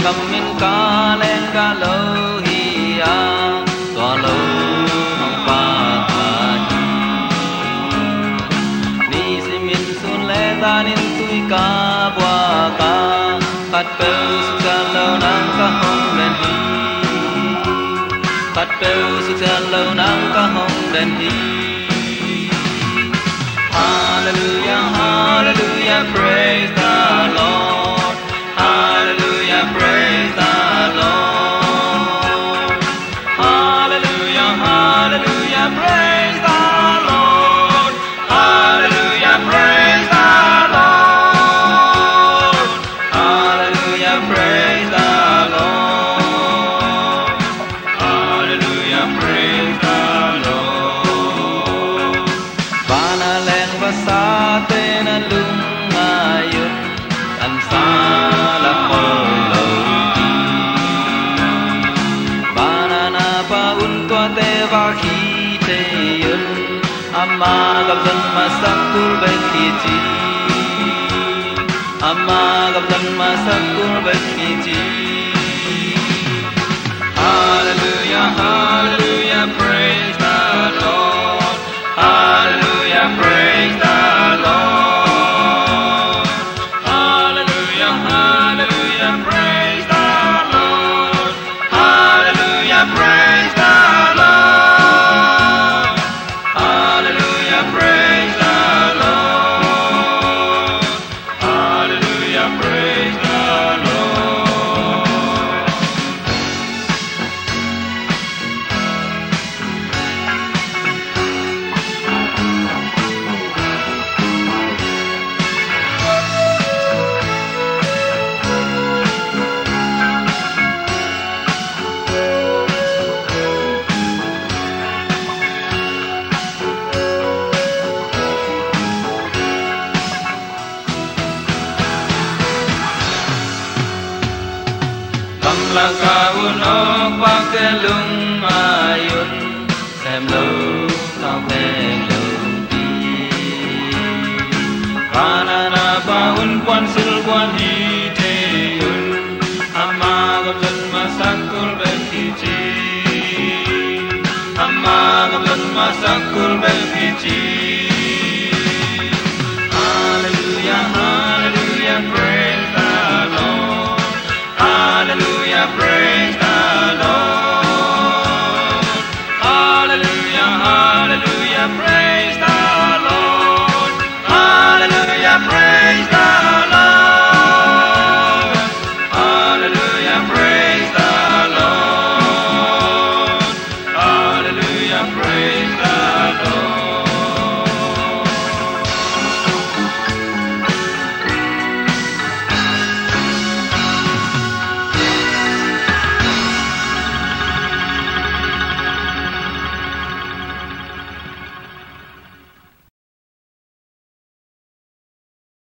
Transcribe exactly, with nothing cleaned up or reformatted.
min ca Lenggah lâu hi a to lâu hong pa hi ni si min sun le ta nin tui ca bua ca pat peu su cha lâu nang ca hong den hi pat peu su cha lâu nang ca hong den hi. Hallelujah, hallelujah, praise the Lord. Hallelujah, praise the Lord. Hallelujah, hallelujah, praise the Lord. Hallelujah, praise the Lord. Hallelujah, praise the Lord. Hallelujah, praise the Lord. Bana leng sa tên lung ayun an sa Lapawl lâu ti bana na pa un tua te va khi te yun amma gam dan ma sakul be khi chi amma gam dan ma sakul be khi chi. Hallelujah, hallelujah, praise the Lord. Hallelujah, praise the Lord. Hallelujah, hallelujah, praise the Lord. Hallelujah, praise the Lord. Hallelujah, praise the Lord. Hallelujah, praise the Lord. Là ca uno qua cái lung ayun xem lâu sao về lâu đi banana pa un quan sil quan hi te yun amma gam dan masakul be chi amma gam dan masakul be chi. Hallelujah, hallelujah, praise the Lord. Hallelujah, praise the Lord. Hallelujah, hallelujah, praise